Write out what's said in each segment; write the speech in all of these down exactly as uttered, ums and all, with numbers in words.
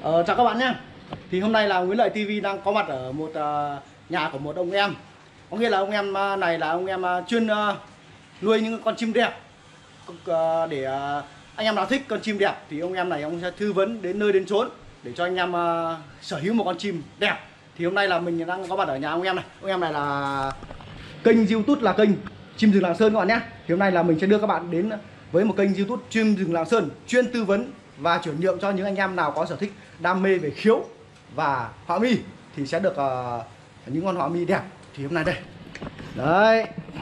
Ờ, chào các bạn nhé. Thì hôm nay là Nguyễn Lợi ti vi đang có mặt ở một uh, nhà của một ông em. Có nghĩa là ông em uh, này là ông em uh, chuyên uh, nuôi những con chim đẹp. Uh, để uh, anh em nào thích con chim đẹp thì ông em này ông sẽ tư vấn đến nơi đến chốn để cho anh em uh, sở hữu một con chim đẹp. Thì hôm nay là mình đang có mặt ở nhà ông em này. Ông em này là kênh YouTube là kênh Chim Rừng Lạng Sơn các bạn nhé. Thì hôm nay là mình sẽ đưa các bạn đến với một kênh YouTube Chim Rừng Lạng Sơn chuyên tư vấn và chuyển nhượng cho những anh em nào có sở thích đam mê về khiếu và họa mi thì sẽ được uh, những con họa mi đẹp. Thì hôm nay đây đấy,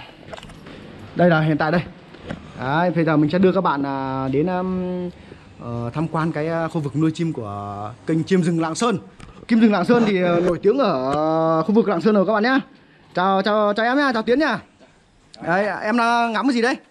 đây là hiện tại đây đấy, bây giờ mình sẽ đưa các bạn uh, đến um, uh, tham quan cái uh, khu vực nuôi chim của kênh Chim Rừng Lạng Sơn. Chim Rừng Lạng Sơn thì uh, nổi tiếng ở uh, khu vực Lạng Sơn rồi các bạn nhé. Chào chào chào em nhá, chào Tiến nhá. Đấy, em đang ngắm cái gì đấy?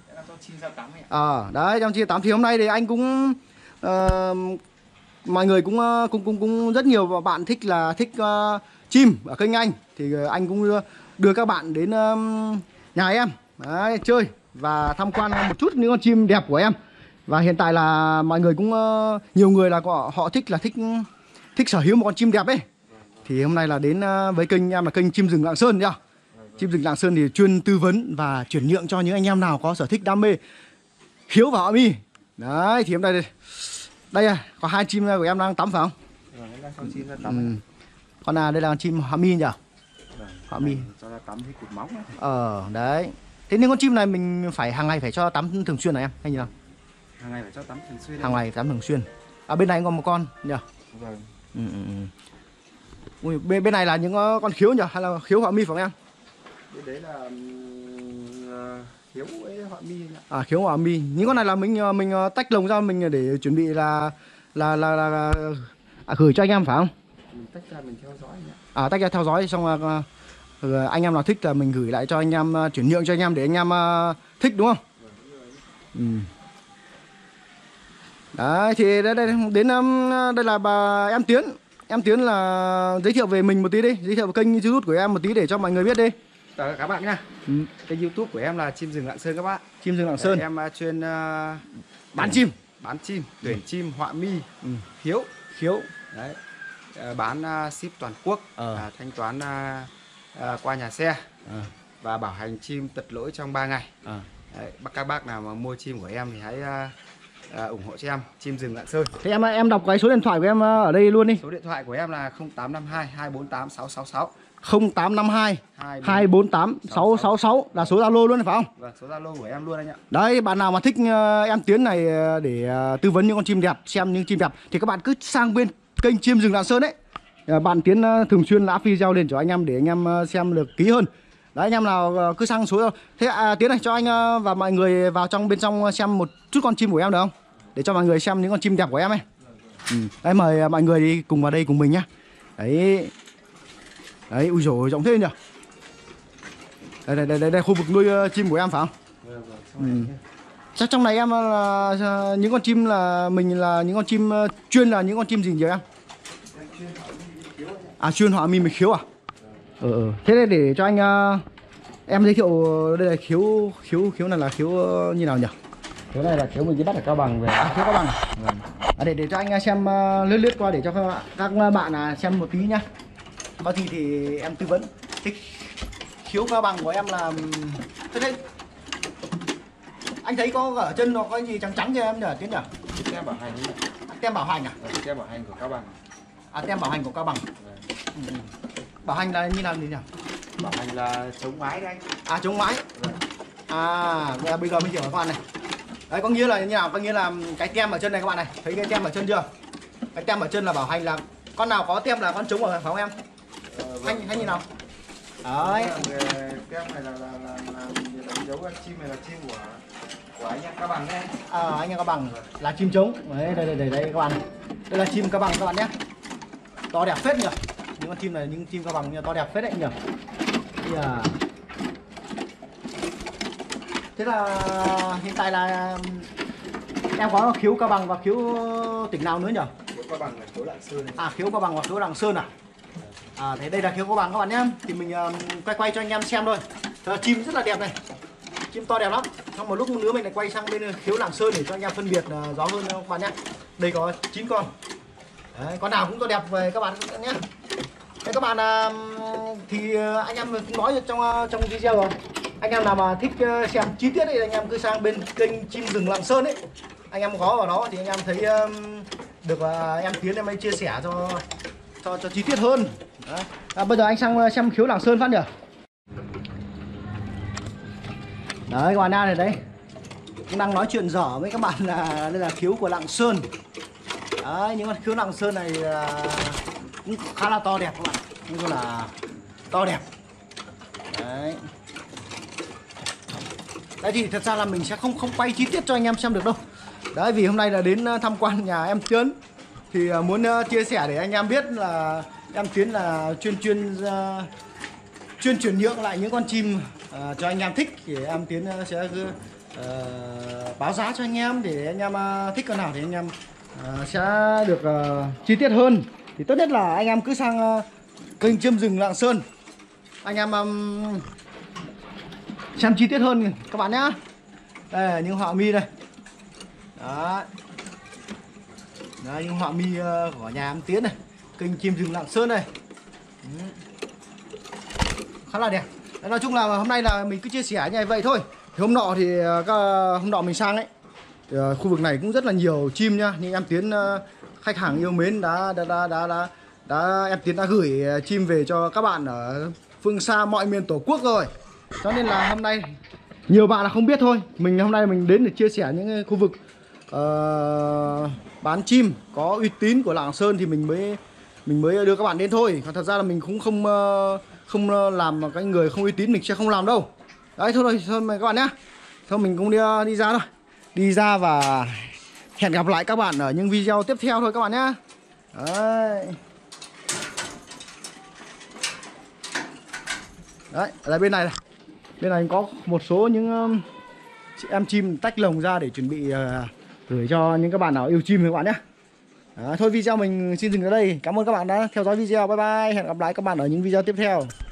Ờ, à, đấy trong chia tám thì hôm nay thì anh cũng uh, mọi người cũng, uh, cũng cũng cũng rất nhiều bạn thích là thích uh, chim ở kênh anh thì uh, anh cũng đưa, đưa các bạn đến uh, nhà em đấy, chơi và tham quan một chút những con chim đẹp của em. Và hiện tại là mọi người cũng uh, nhiều người là họ, họ thích là thích thích sở hữu một con chim đẹp ấy. Thì hôm nay là đến uh, với kênh em là kênh Chim Rừng Lạng Sơn nhá. Chim Rừng Lạng Sơn thì chuyên tư vấn và chuyển nhượng cho những anh em nào có sở thích đam mê khiếu và họa mi. Đấy thì hôm nay đây, đây à, có hai chim của em đang tắm phải không? Ừ. Con nào đây là con chim họa mi nhỉ? Họa mi. Cho nó tắm cái cục móng ấy. Ờ đấy. Thế nên con chim này mình phải hàng ngày phải cho tắm thường xuyên hả em hay như nào? Hàng ngày phải cho tắm thường xuyên. Hàng ngày tắm thường xuyên. À bên này còn một con nhỉ? Vâng. Ừ, ừ, ừ. Ui, bên bên này là những con khiếu nhỉ hay là khiếu họa mi phải không em? Bên đấy là uh, khiếu với họa mi nhỉ? À khiếu họa mi. Những con này là mình mình tách lồng ra mình để chuẩn bị là là là, là, là à, gửi cho anh em phải không? Mình tách ra mình theo dõi nhỉ? À tách ra theo dõi xong là uh, anh em nào thích là mình gửi lại cho anh em uh, chuyển nhượng cho anh em để anh em uh, thích đúng không? Ừ. Đấy thì đây, đây đến um, đây là bà em Tiến. Em Tiến là giới thiệu về mình một tí đi, giới thiệu về kênh YouTube của em một tí để cho mọi người biết đi. Chào các bạn nha. Ừ. Kênh YouTube của em là Chim Rừng Lạng Sơn các bạn. Chim Rừng Lạng Sơn. Em uh, chuyên uh, bán chim, bán chim, tuyển ừ. chim, họa mi, ừ. khiếu, khiếu. Đấy. Uh, bán uh, ship toàn quốc, ờ. uh, thanh toán uh, uh, qua nhà xe ờ. và bảo hành chim tật lỗi trong ba ngày. Ờ. Đấy. Các bác nào mà mua chim của em thì hãy uh, À, ủng hộ cho em Chim Rừng Lạng Sơn. Thế em em đọc cái số điện thoại của em ở đây luôn đi. Số điện thoại của em là không tám năm hai hai bốn tám sáu sáu sáu. không tám năm hai hai bốn tám sáu sáu sáu là số Zalo luôn phải không? Vâng, số Zalo của em luôn anh ạ. Đấy, bạn nào mà thích uh, em Tiến này để uh, tư vấn những con chim đẹp, xem những chim đẹp thì các bạn cứ sang bên kênh Chim Rừng Lạng Sơn đấy. Uh, bạn Tiến uh, thường xuyên lá video lên cho anh em để anh em uh, xem được kỹ hơn. Đấy, anh em nào uh, cứ sang số. Thế à, Tiến này cho anh uh, và mọi người vào trong bên trong xem một chút con chim của em được không? Để cho mọi người xem những con chim đẹp của em ấy. Ừ. Đấy, mời mọi người đi cùng vào đây cùng mình nhá. Đấy. Đấy, ui dồi rộng thế nhỉ. Đây đây đây đây, đây khu vực nuôi uh, chim của em phải không? Ừ. Chắc trong này em là uh, những con chim là mình là những con chim uh, chuyên là những con chim gì vậy em? À chuyên họa mi mình khiếu à? Ừ, ừ. Thế để cho anh uh, em giới thiệu đây là khiếu khiếu khiếu này là khiếu uh, như nào nhỉ? Khiếu này là khiếu mình chỉ bắt ở Cao Bằng về. À, khiếu Cao Bằng. Vâng. À, để để cho anh xem uh, lướt lướt qua để cho các, các bạn uh, xem một tí nhá. Có gì thì em tư vấn. Thích khiếu Cao Bằng của em là thế đấy. Anh thấy có ở chân nó có gì trắng trắng cho em nhỉ Tiến nhỉ? Tem bảo hành. Tem bảo hành à? Tem bảo hành của Cao Bằng. À tem bảo hành của Cao Bằng. Ừ. Bảo hành là như nào nhỉ? Bảo hành là chống mái đấy anh. À chống mái. Vâng. À bây giờ mình hiểu các bạn này. Đấy có nghĩa là như nào? Có nghĩa là cái tem ở chân này các bạn này, thấy cái tem ở chân chưa? Cái tem ở chân là bảo hành là con nào có tem là con trống rồi phải không em? Ờ, vâng. Hay hay như nào? Đấy. Tem này là là là, là đánh dấu là chim này là chim của của anh em Cao Bằng đấy. À anh em Cao Bằng là chim trống. Đấy đây đây đây đây các bạn. Đây là chim Cao Bằng các bạn nhé. To đẹp phết nhỉ. Những con chim này những chim Cao Bằng như to đẹp phết đấy nhỉ. Yeah. Thế là hiện tại là em có khiếu Cao Bằng và khiếu tỉnh nào nữa nhỉ? Khiếu Cao Bằng là khiếu Lạng Sơn. À khiếu Cao Bằng và khiếu Lạng Sơn à? À thế đây là khiếu Cao Bằng các bạn nhé. Thì mình uh, quay quay cho anh em xem thôi. Thế là chim rất là đẹp này. Chim to đẹp lắm. Trong một lúc nữa mình lại quay sang bên khiếu Lạng Sơn để cho anh em phân biệt uh, rõ hơn các bạn nhé. Đây có chín con. Đấy, con nào cũng to đẹp về các bạn nhé. Thế các bạn thì anh em cũng nói trong trong video rồi, anh em nào mà thích xem chi tiết thì anh em cứ sang bên kênh Chim Rừng Lạng Sơn ấy, anh em có vào đó thì anh em thấy được em Tiến em ấy chia sẻ cho cho cho chi tiết hơn. Đấy. À, bây giờ anh sang xem khiếu Lạng Sơn phát nhỉ. Đấy các bạn ra này đấy, cũng đang nói chuyện dở với các bạn là đây là khiếu của Lạng Sơn. Đấy, những con khiếu Lạng Sơn này là cũng khá là to đẹp các bạn, nói là to đẹp. Đấy. Đấy thì thật ra là mình sẽ không không quay chi tiết cho anh em xem được đâu. Đấy vì hôm nay là đến tham quan nhà em Tiến thì muốn chia sẻ để anh em biết là em Tiến là chuyên chuyên uh, chuyên chuyển nhượng lại những con chim uh, cho anh em thích, thì em Tiến sẽ uh, báo giá cho anh em để anh em uh, thích con nào thì anh em uh, sẽ được uh, chi tiết hơn. Thì tốt nhất là anh em cứ sang uh, kênh Chim Rừng Lạng Sơn, anh em um, xem chi tiết hơn các bạn nhé. Đây là những họa mi đây. Đó. Đây những họa mi uh, của nhà em Tiến này, kênh Chim Rừng Lạng Sơn này. Ừ. Khá là đẹp. Đấy, nói chung là hôm nay là mình cứ chia sẻ như vậy thôi. Thì hôm nọ thì uh, hôm nọ mình sang ấy, thì, uh, khu vực này cũng rất là nhiều chim nhá. Nhưng em Tiến uh, khách hàng yêu mến đã đã đã đã, đã, đã em Tiến đã gửi chim về cho các bạn ở phương xa mọi miền Tổ quốc rồi. Cho nên là hôm nay nhiều bạn là không biết thôi. Mình hôm nay mình đến để chia sẻ những khu vực uh, bán chim có uy tín của Lạng Sơn thì mình mới mình mới đưa các bạn đến thôi. Còn thật ra là mình cũng không uh, không làm cái người không uy tín mình sẽ không làm đâu. Đấy thôi rồi, thôi mời các bạn nhé. Thôi mình cũng đi đi ra thôi. Đi ra và hẹn gặp lại các bạn ở những video tiếp theo thôi các bạn nhé. Đấy. Đấy, ở đây bên này này. Bên này có một số những um, chị em chim tách lồng ra để chuẩn bị uh, gửi cho những các bạn nào yêu chim các bạn nhé. Đó, thôi video mình xin dừng ở đây. Cảm ơn các bạn đã theo dõi video. Bye bye. Hẹn gặp lại các bạn ở những video tiếp theo.